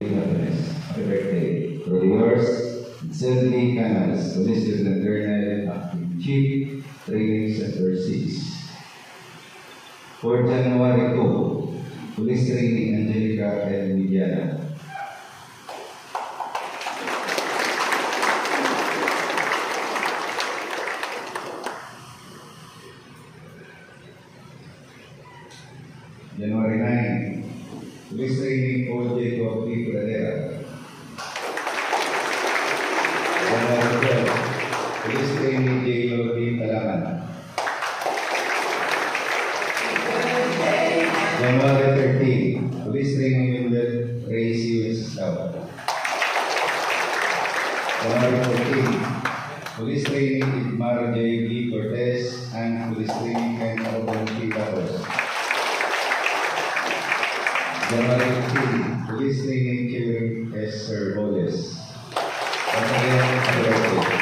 Happy birthday. For yours, Sydney Canals, Police Lieutenant Colonel, Acting Chief, Training Center 6. For January 2, Police Training Angelica and Mediana. January 9, Police Training Paul Jacob P. Pradera. January 12, Police Training J. Lodi Talaman. January 13, Police Training Windel Ray C. Wenceslao. January 14, Police Training Igmar J. B. Cortez and Police Training Ken Arobon P. Carlos. January 15, Police Training Kevin S. Servoles. Once again, happy birthday.